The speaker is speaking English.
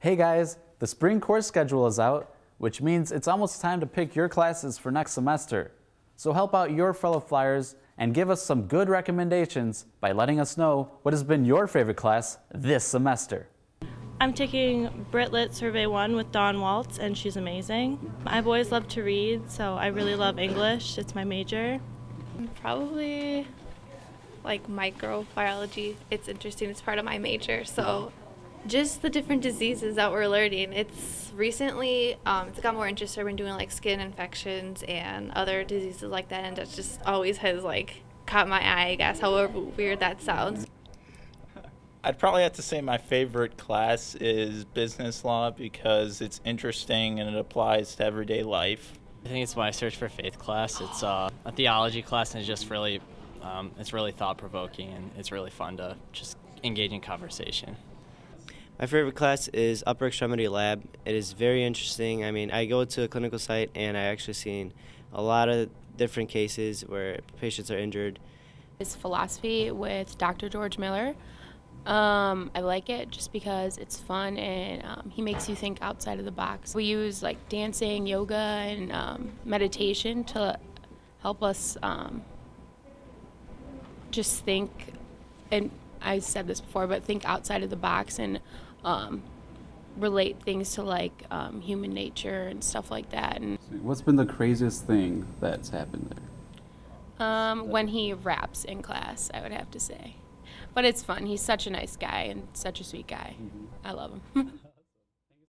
Hey guys, the spring course schedule is out, which means it's almost time to pick your classes for next semester. So help out your fellow Flyers and give us some good recommendations by letting us know what has been your favorite class this semester. I'm taking Brit Lit Survey 1 with Dawn Waltz, and she's amazing. I've always loved to read, so I really love English. It's my major. Probably like microbiology. It's interesting. It's part of my major. So just the different diseases that we're learning. It's recently, it's got more interest. I've been doing like skin infections and other diseases like that, and that just always has like caught my eye, I guess, however weird that sounds. I'd probably have to say my favorite class is business law because it's interesting and it applies to everyday life. I think it's my Search for Faith class. It's a theology class, and it's just really, it's really thought-provoking, and it's really fun to just engage in conversation. My favorite class is Upper Extremity Lab. It is very interesting. I mean, I go to a clinical site and I actually seen a lot of different cases where patients are injured. It's philosophy with Dr. George Miller. I like it just because it's fun and he makes you think outside of the box. We use like dancing, yoga, and meditation to help us just think, and I said this before, but think outside of the box and relate things to like human nature and stuff like that. And What's been the craziest thing that's happened there? when he raps in class, I would have to say. But it's fun. He's such a nice guy and such a sweet guy. I love him.